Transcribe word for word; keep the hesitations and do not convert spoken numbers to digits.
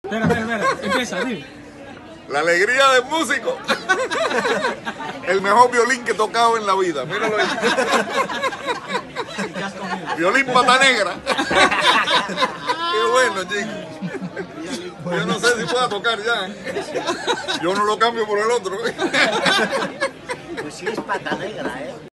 Espera, espera, espera. Empieza, dime. La alegría del músico. El mejor violín que he tocado en la vida. Míralo ahí. Violín pata negra. Qué bueno, chicos. Yo no sé si pueda tocar ya. ¿eh? Yo no lo cambio por el otro. Pues sí es pata negra, ¿eh?